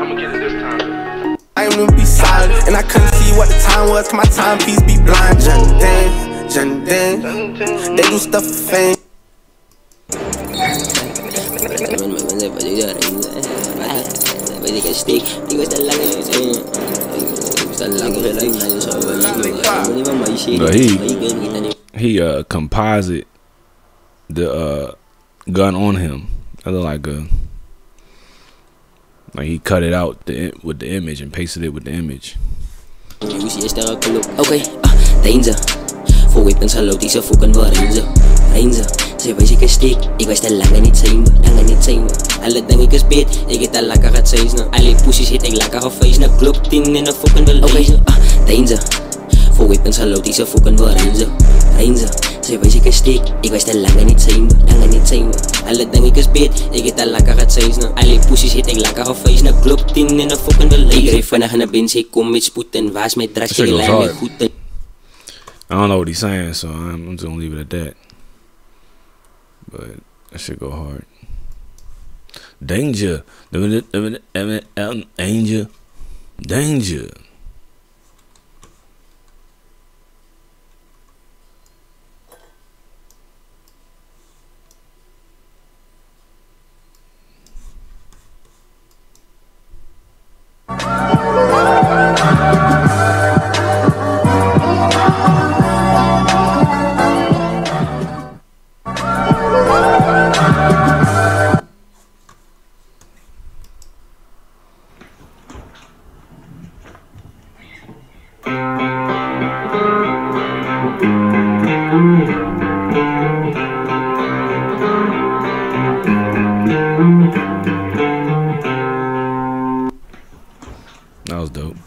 I'ma get it this time. I am gonna be silent, and I couldn't see what the time was, 'cause my timepiece be blind. Jundin, they do stuff for fame. He composite the gun on him. I look like he cut it out with the image and pasted it with the image. Okay, danger. For weapons hallo disse fucking Ranger. Sy wys ek is steek, ek wys te lang in die time. Alle ding ek is beet, ek het al lekker getuins nou. Alle pussies het ek lekker gefeest nou. Klok 10 en 'n fucking beleid. Danger. For weapons hallo disse fucking Ranger. Sy wys ek is steek, ek wys te lang in die time. Alle ding ek is beet, ek het al lekker getuins nou. Alle pussies het ek lekker gefeest nou. Klok 10 en 'n fucking beleid. Ek ry vinnig in 'n Benz, ek kom met spoed en was my drugs, ek lei my goed. I don't know what he's saying, so I'm just gonna leave it at that. But that shit go hard. Danger. Danger. That was dope.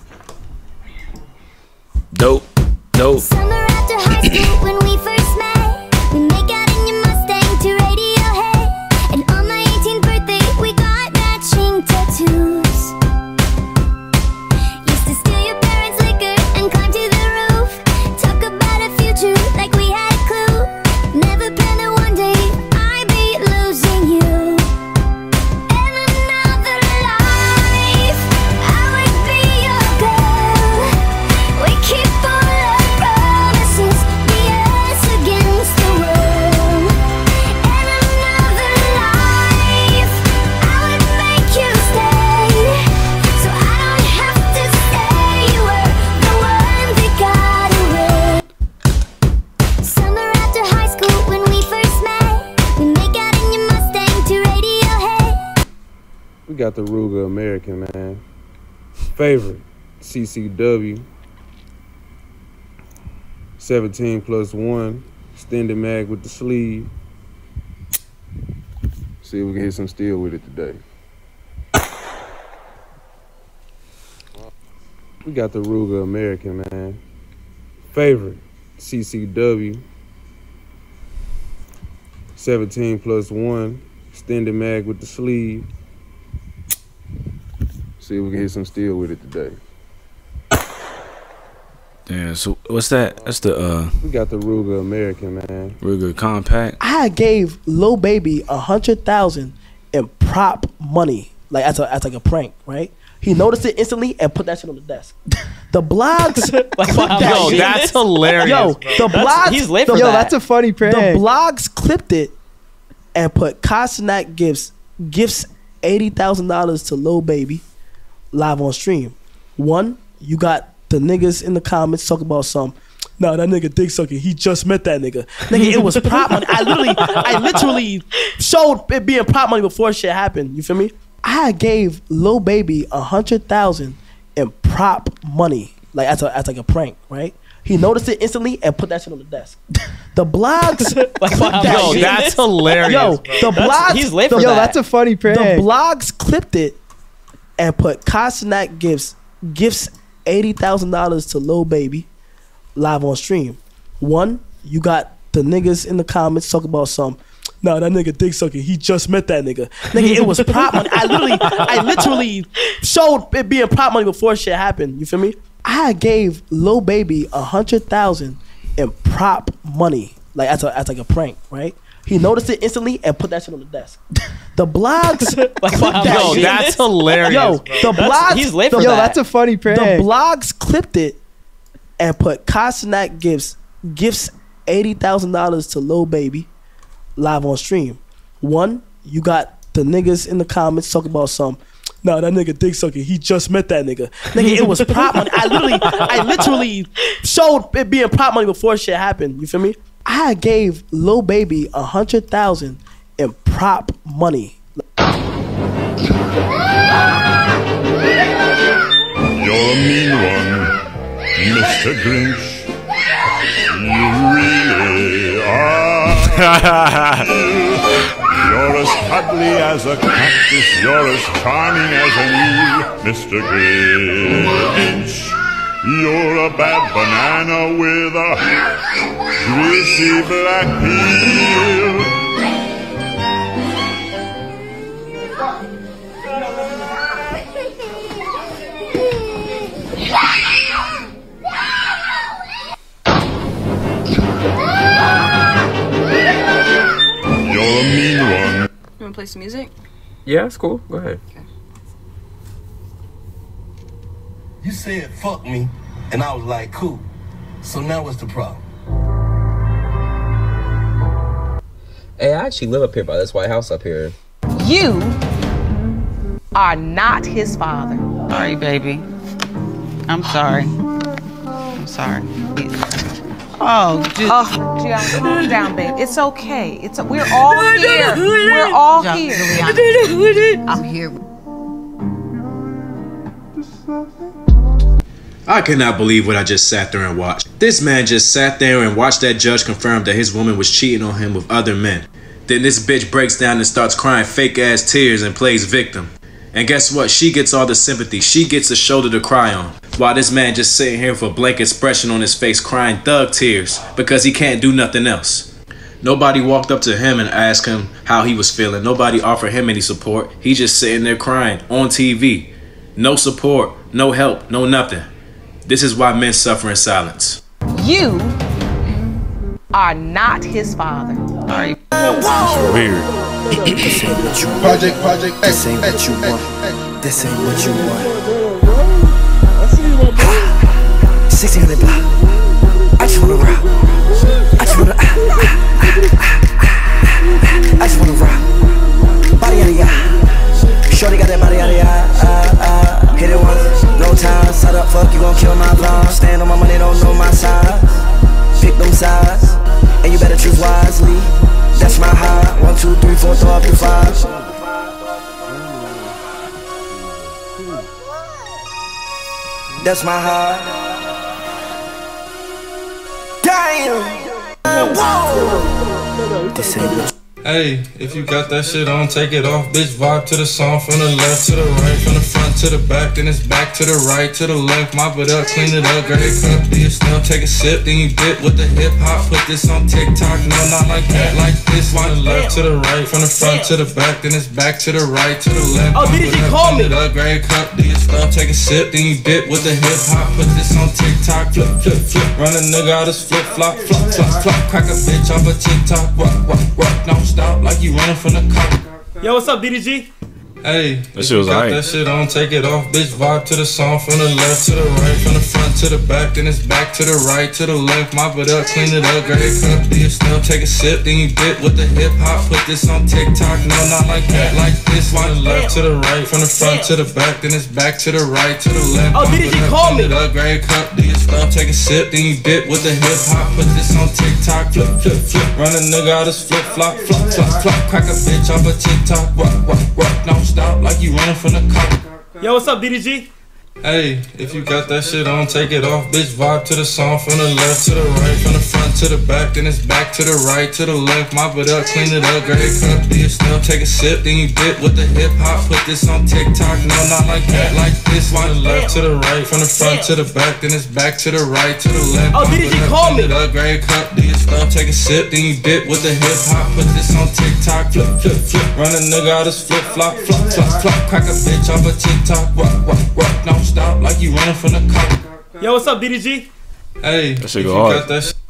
Dope. Summer after high school when we first met, we make out in your Mustang to Radiohead. And on my 18th birthday we got matching tattoos. Used to steal your parents' liquor and climb to the roof. Talk about a future like we had a clue. Never planned that one day I'd be losing you. In another life I would be your girl. We keep all our promises, be us against the world. In another life I would make you stay, so I don't have to say you were the one that got away. Summer after high school when we first met, we make out in your Mustang to Radiohead. We got the Ruger American, man. Favorite, CCW. 17+1, extended mag with the sleeve. See if we can hit some steel with it today. We got the Ruger American, man. Favorite, CCW. 17+1, extended mag with the sleeve. See if we can hit some steel with it today. Damn, so what's that? That's the We got the Ruger American, man. Ruger Compact. I gave Lil Baby 100,000 in prop money, like as like a prank, right? He noticed it instantly and put that shit on the desk. The blogs, Yo, that's hilarious. Yo, bro. the blogs, He's lit for yo, that. that's a funny prank. The blogs clipped it and put Cosnack gifts $80,000 to Lil Baby live on stream. One, you got the niggas in the comments talking about some. Nah, that nigga dick sucking. He just met that nigga. Nigga, it was prop money. I literally showed it being prop money before shit happened. You feel me? I gave Lil Baby 100,000 in prop money, like as like a prank, right? He noticed it instantly and put that shit on the desk. The blogs, Yo, that's hilarious. Yo, bro. the blogs, He's lit for Yo, that. that's a funny prank. the blogs clipped it and put Cosnack gifts $80,000 to Lil Baby live on stream. One, you got the niggas in the comments talking about some. Nah, that nigga dick sucking. He just met that nigga. Nigga, it was prop money. I literally showed it being prop money before shit happened. You feel me? I gave Lil Baby 100,000 in prop money, like as like a prank, right? He noticed it instantly and put that shit on the desk. The blogs, clipped that Yo, shit. that's hilarious. Yo, the blogs, he's lit for yo, that. That's a funny prank. the blogs clipped it and put Kostanak gifts $80,000 to Lil Baby live on stream. One, you got the niggas in the comments talking about some. Nah, that nigga dick sucking. He just met that nigga. Nigga, it was prop money. I literally showed it being prop money before shit happened. You feel me? I gave Lil Baby $100,000 in prop money. You're a mean one, Mr. Grinch. You really are. You're as cuddly as a cactus. You're as charming as an eel, Mr. Grinch. You're a bad banana with a greasy black peel. You're a mean one. You wanna play some music? Yeah, it's cool. Go ahead. You said fuck me, and I was like, cool. So now what's the problem? Hey, I actually live up here by this White House up here. You are not his father. Sorry, baby. I'm sorry. I'm sorry. Oh, just... Gian, calm down, babe. It's okay. We're all here. We're all here. I'm here. I cannot believe what I just sat there and watched. This man just sat there and watched that judge confirm that his woman was cheating on him with other men. Then this bitch breaks down and starts crying fake ass tears and plays victim. And guess what? She gets all the sympathy. She gets a shoulder to cry on. While this man just sitting here with a blank expression on his face crying thug tears because he can't do nothing else. Nobody walked up to him and asked him how he was feeling. Nobody offered him any support. He just sitting there crying on TV. No support, no help, no nothing. This is why men suffer in silence. You are not his father. Sorry. Weird. This ain't what you want. Project This ain't what you want. This ain't what you want. 1600 block. I just wanna rock. I just wanna I just wanna rock. Body out of ya. Shorty got that body out of ya. Hit it once, no time. Side up, fuck, you gon' kill my vibe. Stand on my money, don't know my size. Pick them sides, and you better choose wisely. That's my high. 1, 2, 3, 4, throw up your 5. That's my high. Damn. Whoa. This ain't what. Hey, if you got that shit on, take it off, bitch. Vibe to the song from the left to the right, from the front to the back, then it's back to the right, to the left. Mop it up, clean it up, grab it, cup, do your stuff, take a sip, then you dip with the hip hop. Put this on TikTok, no, not like that, like this. From the left to the right, from the front to the back, then it's back to the right, to the left. Oh, did he call me? Clean it up, grab a cup, do your stuff, take a sip, then you dip with the hip hop. Put this on TikTok, flip, flip, flip. Run a nigga out his flip flop, flop, flop, flop. Crack a bitch off a TikTok, rock, rock, rock. Don't stop like you running from the cop. Yo, what's up, DDG? Hey, that shit was got alright. that shit on, take it off, bitch. Vibe to the song from the left to the right, from the front to the back, then it's back to the right, to the left. Mop it up, clean it up, grab a cup, do your stuff, take a sip, then you dip with the hip hop. Put this on TikTok, no, not like that, like this. From the left to the right, from the front to the back, then it's back to the right, to the left. Oh, DDG, call me. Clean it up, grab a cup, do your stuff, take a sip, then you dip with the hip hop. Put this on TikTok, flip, flip, flip. Run a nigga out his flip flop, flop, flop, flop. Crack a bitch off a TikTok, rock, rock, rock. Don't stop like you running from the cop. Yo, what's up, DDG? Hey, if you got that shit on, take it off, bitch. Vibe to the song from the left to the right, from the front to the back, then it's back to the right, to the left. Mop it up, clean it up, grab a cup, do your stuff, take a sip, then you dip with the hip hop. Put this on TikTok, no, not like that, like this. From the left to the right, from the front to the back, then it's back to the right, to the left. Oh, DDG, call me. Clean it up, grab a cup, do your stuff, take a sip, then you dip with the hip hop. Put this on TikTok, flip, flip, flip. Run a nigga out his flip flop, flop, flop, flop. Crack a bitch off a TikTok, rock, rock, rock. Don't stop like you running from the cop. Yo, what's up, DDG? Hey, That shit if go you hard. got that shit